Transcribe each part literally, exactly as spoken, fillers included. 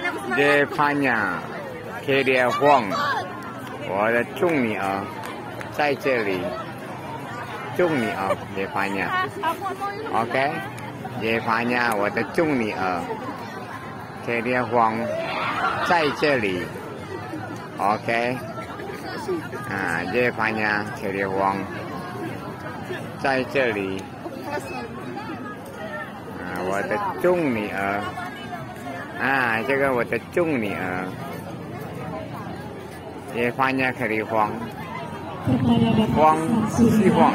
叶潘呀，铁列黄，我的重女儿在这里，重女儿叶潘呀 ，OK， 叶潘呀，我的重女儿铁列黄在这里 ，OK， 啊，叶潘呀，铁列黄在这里。 我的重女儿啊，这个我的重女儿，也发现可以黄黄西黄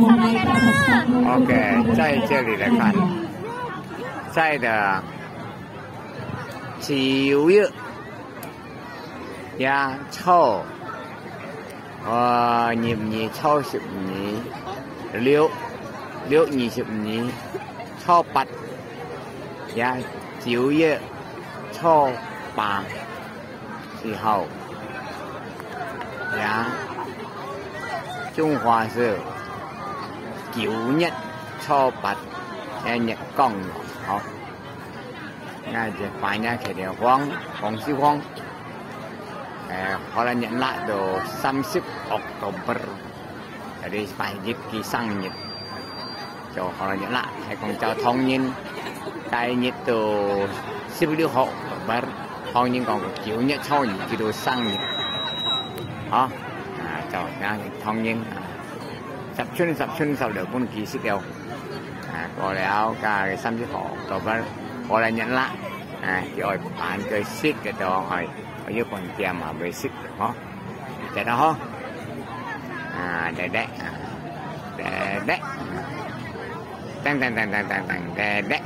，OK， 在这里来看，在的九月呀，抽呃，你你抽十你六六二十二抽八。 呀，九月初八时候，呀，中华是九月初八嘅日光好，那就反正佢哋黃黃絲黃，誒，可能日拉到三十 Oktober， jadi 快日嘅生日，就可能日拉係講就同年。 Cái nhiệt độ mười sáu號bờ phong những con chiều nhất sau những cái đồ sang nhiệt đó à cho ra phong những sắp xuân sắp xuân sau được con kỳ xích đều à có lẽ cả cái xăm chiếc họ có bờ có lẽ nhận lại à rồi bạn cái xích cái đó hỏi ở dưới còn kèm mà về xích đó để đó à để đấy để đấy tăng tăng tăng tăng tăng tăng để đấy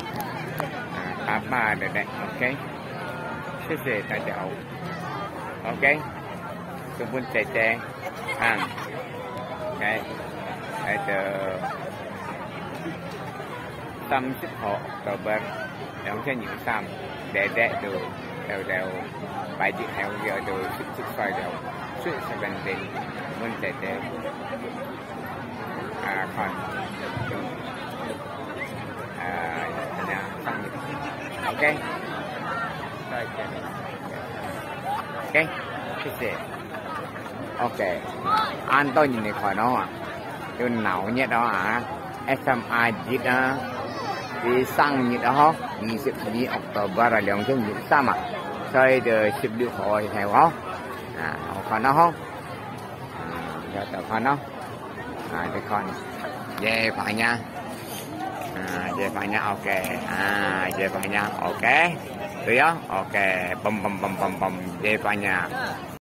Papa ada dek, okey. Saya tak jauh. Okey. Sebut ceceh. Hang. Okey. Ada tam chích họ cờ bạc đóng cho những sam để để từ đều đều bài chữ heo giờ từ chích chích xoay đều suốt sẽ gần đến muốn ceceh. À còn à nhà sang ok ok谢谢 ok anh tôi nhìn thấy khỏi nó à tôi nấu nhất đó à ét em i dịch đó đi sang nhiệt đó hai mươi hai Oktober là lượng trên nhiệt sa mà rồi từ chụp được hồi theo không à khỏi nó không rồi từ khỏi nó à từ khỏi về phải nha à về phải nha ok à về phải nha ok được không ok bầm bầm bầm bầm bầm về phải nha